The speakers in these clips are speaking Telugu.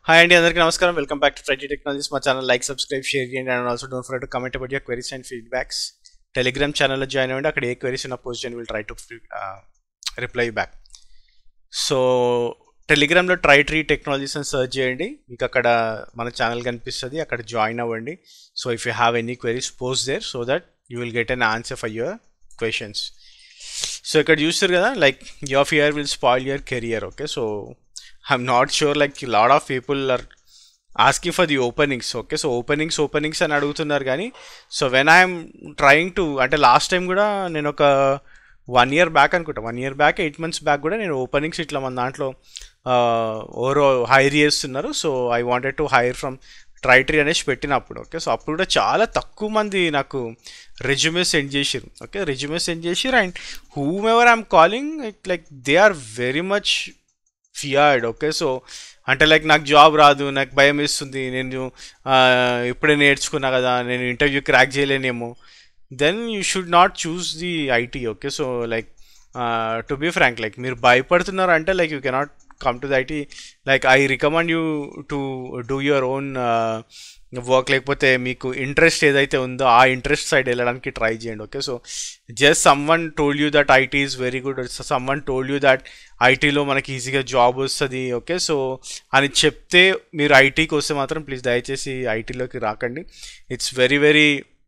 Hi Andy, అందరికీ నమస్కారం. Welcome back to Friday technologies. మా ఛానల్ లైక్, సబ్స్క్రైబ్, షేర్ చేయండి and also don't forget to comment about your queries and feedbacks. Telegram ఛానల్లో జాయిన్ అవ్వండి. అక్కడ ఏ క్వెరీస్ ఉన్న పోస్ట్ చేయండి, will try to reply back. So టెలిగ్రామ్లో ట్రై ట్రీ టెక్నాలజీస్ అని సర్చ్ చేయండి, మీకు అక్కడ మన ఛానల్ కనిపిస్తుంది, అక్కడ జాయిన్ అవ్వండి. So if you have any queries post there so that you will get an answer for your questions. So ఇక్కడ చూస్తారు కదా, like your fear will spoil your career. Okay, so I'm not sure, like a lot of people are asking for the openings. Okay, so openings అని అడుగుతున్నారు కానీ, so when I'm trying to, అంటే లాస్ట్ టైం కూడా నేను ఒక 1 year బ్యాక్ అనుకుంటా, 1 year బ్యాక్ 8 months బ్యాక్ కూడా నేను ఓపెనింగ్స్ ఇట్లా మన దాంట్లో ఓవరో హైర్ చేస్తున్నారు. So I wanted to hire from try tree అనేసి పెట్టినప్పుడు. ఓకే, సో అప్పుడు కూడా చాలా తక్కువ మంది నాకు రెజ్యూమే సెండ్ చేసిరు. ఓకే, రెజ్యూమే సెండ్ చేసిరు and whomever I'm calling like they are very much feared. Okay, so అంటే లైక్ నాకు జాబ్ రాదు, నాకు భయం వేస్తుంది, నేను ఇప్పుడే నేర్చుకున్నా కదా, నేను ఇంటర్వ్యూ క్రాక్ చేయలేనేమో, then you should not choose the IT. Okay, so like to be frank, like మీరు భయపడుతున్నారు అంటే like you cannot come to the IT. Like I recommend you to do your own work, లేకపోతే మీకు ఇంట్రెస్ట్ ఏదైతే ఉందో ఆ ఇంట్రెస్ట్ సైడ్ వెళ్ళడానికి ట్రై చేయండి. Okay, so just someone told you that IT is very good, someone told you that ఐటీలో మనకి ఈజీగా జాబ్ వస్తుంది. ఓకే, సో అని చెప్తే మీరు ఐటీకి వస్తే మాత్రం ప్లీజ్ దయచేసి ఐటీలోకి రాకండి. It's very very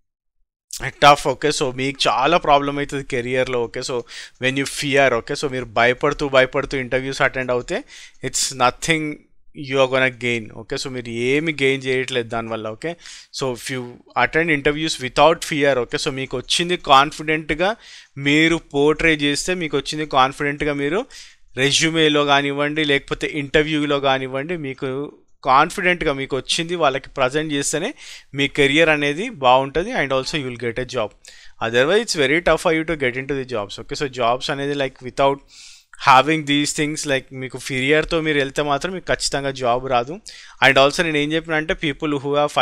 tough. Okay, so మీకు చాలా ప్రాబ్లం అవుతుంది కెరియర్లో. Okay, so when you fear, okay, so మీరు భయపడుతూ ఇంటర్వ్యూస్ అటెండ్ అవుతే it's nothing you are gonna gain. Okay, so మీరు ఏమి గెయిన్ చేయట్లేదు దానివల్ల. Okay, so if you attend interviews without fear, okay, so మీకు వచ్చింది కాన్ఫిడెంట్గా మీరు పోర్ట్రే చేస్తే, మీకు వచ్చింది కాన్ఫిడెంట్గా మీరు రెజ్యూమేలో కానివ్వండి లేకపోతే ఇంటర్వ్యూలో కానివ్వండి, మీకు కాన్ఫిడెంట్గా మీకు వచ్చింది వాళ్ళకి ప్రజెంట్ చేస్తేనే మీ కెరియర్ అనేది బాగుంటుంది and also you will get a job. Otherwise it's very tough for you to get in to the jobs. Okay, so jobs అనేది like without having these things, like మీకు ఫియర్తో మీరు వెళ్తే మాత్రం మీకు ఖచ్చితంగా జాబ్ రాదు. అండ్ ఆల్సో నేను ఏం చెప్పిన అంటే people who have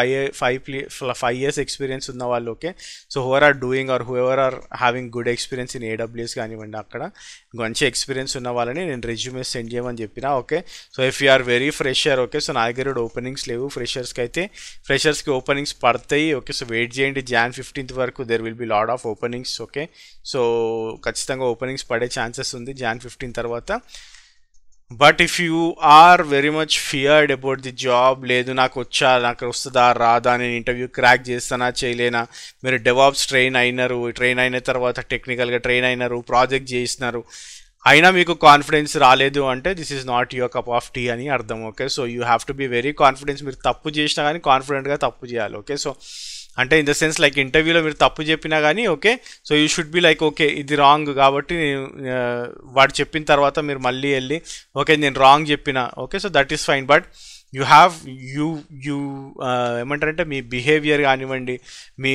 5 years experience ఉన్న వాళ్ళు, okay, so who are doing or whoever are having good experience in AWS కానివ్వండి, అక్కడ మంచి ఎక్స్పీరియన్స్ ఉన్న వాళ్ళని నేను రెజ్యూమే సెండ్ చేయమని చెప్పిన. Okay, so if you are very fresher, okay, so నా దగ్గర ఓపెనింగ్స్ లేవు ఫ్రెషర్స్కి, అయితే ఫ్రెషర్స్కి ఓపెనింగ్స్ పడతాయి. ఓకే, సో వెయిట్ చేయండి, Jan 15th వరకు there will be lot of openings. Okay, so ఖచ్చితంగా ఓపెనింగ్స్ పడే ఛాన్సెస్ ఉంది Jan 15 తర్వాత. But if you are very much feared about the job, లేదు నాకు వస్తుందా రాదా, నేను ఇంటర్వ్యూ క్రాక్ చేస్తానా చేయలేనా, మీరు డెవాప్స్ ట్రైన్ అయిన తర్వాత టెక్నికల్గా ట్రైన్ అయినారు, ప్రాజెక్ట్ చేసినారు, అయినా మీకు కాన్ఫిడెన్స్ రాలేదు అంటే this is not your cup of tea అని అర్థం. Okay, so you have to be very confidence. మీరు తప్పు చేసినా కానీ కాన్ఫిడెంట్గా తప్పు చేయాలి. ఓకే, సో అంటే ఇన్ ద సెన్స్ లైక్ ఇంటర్వ్యూలో మీరు తప్పు చెప్పినా కానీ, okay, so you should be like okay ఇది రాంగ్ కాబట్టి వాడు చెప్పిన తర్వాత మీరు మళ్ళీ వెళ్ళి ఓకే నేను రాంగ్ చెప్పిన, okay, so that is fine. But you have you ఏమంటారంటే మీ బిహేవియర్ కానివ్వండి, మీ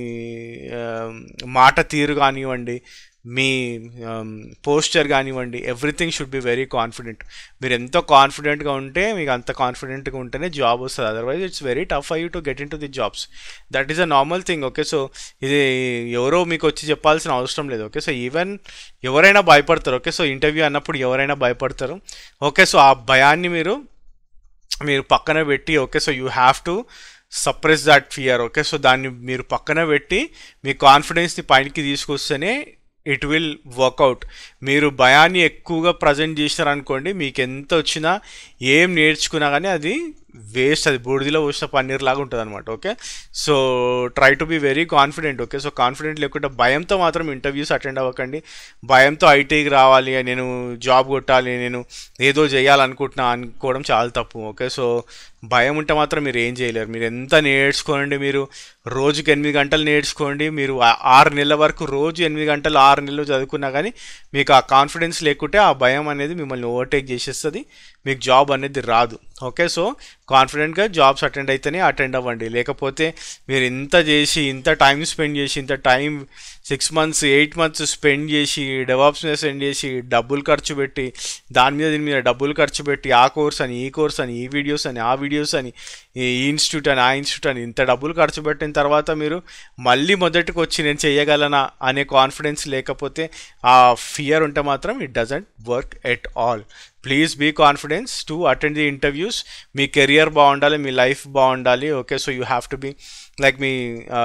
మాట తీరు కానివ్వండి, మీ పోస్చర్ కానివ్వండి, everything should be very confident. మీరు ఎంతో కాన్ఫిడెంట్గా ఉంటే మీకు అంత కాన్ఫిడెంట్గా ఉంటేనే జాబ్ వస్తుంది. Otherwise it's very tough for you to get in to the jobs. That is a normal thing. Okay, so ఇది ఎవరో మీకు వచ్చి చెప్పాల్సిన అవసరం లేదు. ఓకే, సో ఈవెన్ ఎవరైనా భయపడతారు. ఓకే, సో ఇంటర్వ్యూ అన్నప్పుడు ఎవరైనా భయపడతారు. ఓకే, సో ఆ భయాన్ని మీరు పక్కన పెట్టి, okay, so you have to suppress that fear. Okay, so దాన్ని మీరు పక్కన పెట్టి మీ కాన్ఫిడెన్స్ని పైకి తీసుకొస్తేనే ఇట్ విల్ వర్కౌట్. మీరు భయాన్ని ఎక్కువగా ప్రజెంట్ చేసినారనుకోండి, మీకు ఎంత వచ్చినా ఏం నేర్చుకున్నా కానీ అది వేస్ట్, అది బూడిదిలో పోసిన పన్నీర్ లాగా ఉంటుంది అనమాట. Okay, so try to be very confident. Okay, so confident లేకుండా భయంతో మాత్రం ఇంటర్వ్యూస్ అటెండ్ అవ్వకండి. భయంతో ఐటీకి రావాలి, నేను జాబ్ కొట్టాలి, నేను ఏదో చేయాలనుకుంటున్నా అనుకోవడం చాలా తప్పు. ఓకే, సో భయం ఉంటే మాత్రం మీరు ఏం చేయలేరు. మీరు ఎంత నేర్చుకోండి, మీరు రోజుకి 8 గంటలు నేర్చుకోండి, మీరు 6 నెలల వరకు రోజు 8 గంటలు 6 నెలలు చదువుకున్నా కానీ మీకు ఆ కాన్ఫిడెన్స్ లేకుంటే ఆ భయం అనేది మిమ్మల్ని ఓవర్టేక్ చేసేస్తుంది, మీకు జాబ్ అనేది రాదు. ఓకే, సో కాన్ఫిడెంట్గా జాబ్స్ అటెండ్ అయితేనే అటెండ్ అవ్వండి. లేకపోతే మీరు ఇంత చేసి ఇంత టైం స్పెండ్ చేసి ఇంత టైం 6 months 8 months స్పెండ్ చేసి డెవాప్స్ మీద స్పెండ్ చేసి డబ్బులు ఖర్చు పెట్టి దాని మీద దీని మీద డబ్బులు ఖర్చు పెట్టి ఆ కోర్స్ అని ఈ కోర్స్ అని ఈ వీడియోస్ అని ఆ వీడియోస్ అని ఈ ఇన్స్టిట్యూట్ అని ఆ ఇన్స్టిట్యూట్ అని ఇంత డబ్బులు ఖర్చు పెట్టిన తర్వాత మీరు మళ్ళీ మొదటికి వచ్చి నేను చేయగలనా అనే కాన్ఫిడెన్స్ లేకపోతే ఆ ఫియర్ ఉంటే మాత్రం it doesn't work at all. Please be confidence to attend the interviews. మీ కెరియర్ బాగుండాలి, మీ లైఫ్ బాగుండాలి. Okay, so you have to be like మీ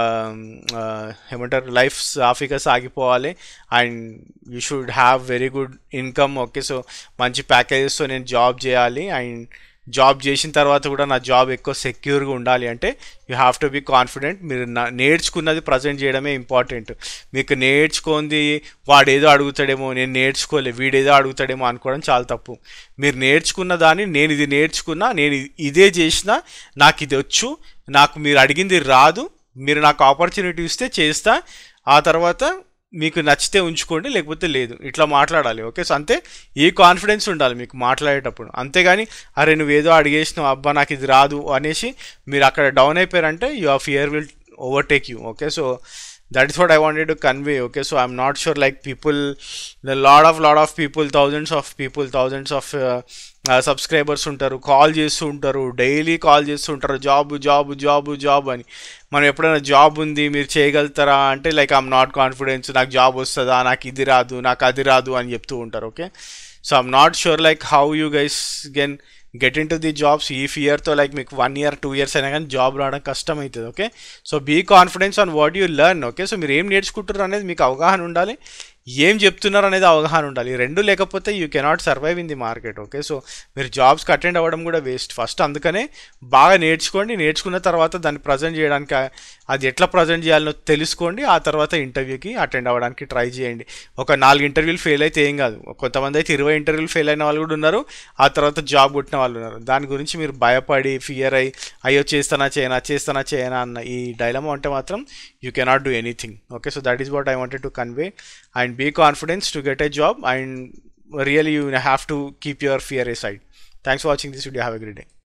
ఏమంటారు లైఫ్ సాఫీగా సాగిపోవాలి and you should have very good income. Okay, so మంచి ప్యాకేజెస్తో నేను జాబ్ చేయాలి అండ్ జాబ్ చేసిన తర్వాత కూడా నా జాబ్ ఎక్కువ సెక్యూర్గా ఉండాలి అంటే you have to be confident. మీరు నేర్చుకున్నది ప్రజెంట్ చేయడమే ఇంపార్టెంట్. మీకు నేర్చుకుంది వాడేదో అడుగుతాడేమో, నేను నేర్చుకోలే వీడేదో అడుగుతాడేమో అనుకోవడం చాలా తప్పు. మీరు నేర్చుకున్న దాన్ని నేను ఇది నేర్చుకున్నా, నేను ఇదే చేసిన, నాకు ఇది వచ్చు, నాకు మీరు అడిగింది రాదు, మీరు నాకు ఆపర్చునిటీ ఇస్తే చేస్తా, ఆ తర్వాత మీకు నచ్చితే ఉంచుకోండి లేకపోతే లేదు, ఇట్లా మాట్లాడాలి. ఓకే, సో అంతే, ఈ కాన్ఫిడెన్స్ ఉండాలి మీకు మాట్లాడేటప్పుడు. అంతేగాని అరే నువ్వేదో అడిగేసినావు అబ్బా నాకు ఇది రాదు అనేసి మీరు అక్కడ డౌన్ అయిపోయారంటే your fear will overtake you. Okay, so that is what I wanted to convey. Okay, so I'm not sure like people, the lot of people, thousands of subscribers ఉంటారు, కాల్ చేస్తూ ఉంటారు, డైలీ కాల్ చేస్తూ ఉంటారు జాబ్ అని. మనం ఎప్పుడైనా జాబ్ ఉంది మీరు చేయగలుగుతారా అంటే లైక్ ఐఎమ్ నాట్ కాన్ఫిడెన్స్, నాకు జాబ్ వస్తుందా, నాకు ఇది రాదు, నాకు అది రాదు అని చెప్తూ ఉంటారు. Okay, so I'm not sure like how you guys can get in to the jobs. ఈ ఫియర్తో లైక్ మీకు 1 year 2 years అయినా కానీ జాబ్ రావడం కష్టం అవుతుంది. Okay, so be confidence on what you learn. Okay, so మీరు ఏం నేర్చుకుంటారు అనేది మీకు అవగాహన ఉండాలి, ఏం చెప్తున్నారు అనేది అవగాహన ఉండాలి. రెండు లేకపోతే you cannot survive in the market. Okay, so మీరు జాబ్స్కి అటెండ్ అవ్వడం కూడా వేస్ట్ ఫస్ట్. అందుకనే బాగా నేర్చుకోండి, నేర్చుకున్న తర్వాత దాన్ని ప్రజెంట్ చేయడానికి అది ఎట్లా ప్రజెంట్ చేయాలో తెలుసుకోండి, ఆ తర్వాత ఇంటర్వ్యూకి అటెండ్ అవ్వడానికి ట్రై చేయండి. ఒక 4 ఇంటర్వ్యూలు ఫెయిల్ అయితే ఏం కాదు, కొంతమంది అయితే 20 ఇంటర్వ్యూలు ఫెయిల్ అయిన వాళ్ళు కూడా ఉన్నారు, ఆ తర్వాత జాబ్ కొట్టిన వాళ్ళు ఉన్నారు. దాని గురించి మీరు భయపడి ఫియర్ అయ్యో చేస్తానా చేయనా అన్న ఈ డైలమా ఉంటే మాత్రం you cannot do anything. Okay, so that is what I wanted to convey, and be confident to get a job, and really you have to keep your fear aside. Thanks for watching this video. Have a great day.